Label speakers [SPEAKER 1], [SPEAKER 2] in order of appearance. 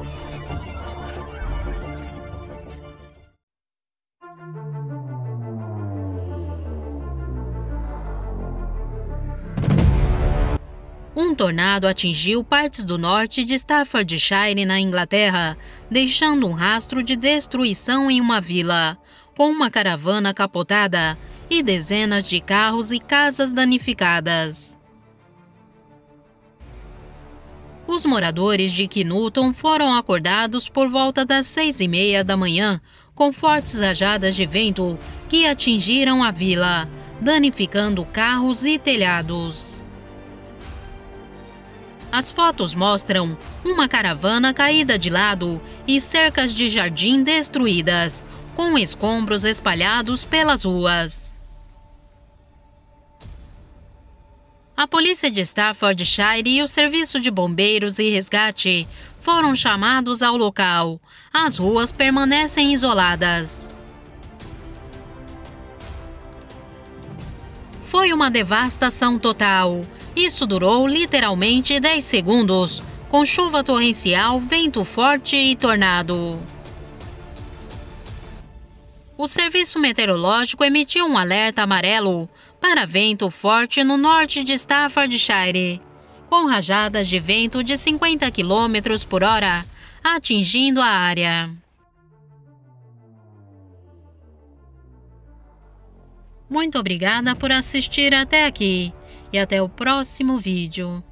[SPEAKER 1] Um tornado atingiu partes do norte de Staffordshire, na Inglaterra, deixando um rastro de destruição em uma vila, com uma caravana capotada e dezenas de carros e casas danificadas. Os moradores de Kinuton foram acordados por volta das 6h30 da manhã, com fortes rajadas de vento que atingiram a vila, danificando carros e telhados. As fotos mostram uma caravana caída de lado e cercas de jardim destruídas, com escombros espalhados pelas ruas. A polícia de Staffordshire e o serviço de bombeiros e resgate foram chamados ao local. As ruas permanecem isoladas. Foi uma devastação total. Isso durou literalmente 10 segundos, com chuva torrencial, vento forte e tornado. O serviço meteorológico emitiu um alerta amarelo para vento forte no norte de Staffordshire, com rajadas de vento de 50 km por hora, atingindo a área. Muito obrigada por assistir até aqui e até o próximo vídeo.